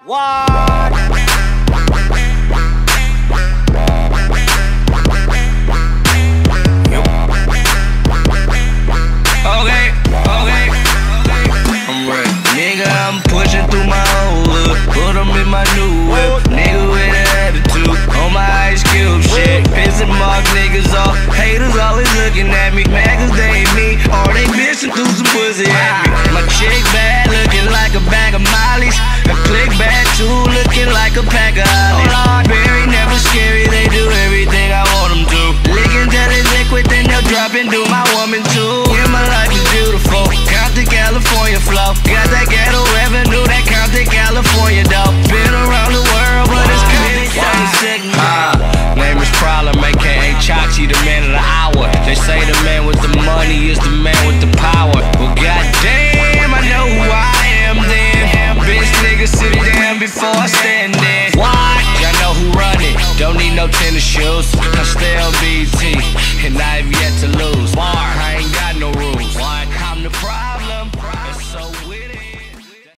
What? Okay. I'm ready. Nigga, I'm pushing through my old hood. Put them in my new whip. Nigga with an attitude. On my Ice Cube shit. Pissing mark niggas off. Haters always looking at me. Mad cause they ain't me. Or they bitching through some pussy at me. My chick bad, looking like a bag of mollies. A click bad too, looking like a pack of hollies. Very never scary, they do everything I want them to. Licking till it's liquid, then they'll drop and do my woman too. Yeah, my life is beautiful. Compton, California flow. Got that ghetto revenue, that Compton, California dope. Been around the world, but it's Compton. Name is Problem, aka Chachi, the man of the hour. They say the man with the money is the man with the power. Well, goddamn, I know who I am then. Bitch, nigga, sit down before I stand in. What? Y'all know who run it. Don't need no tennis shoes.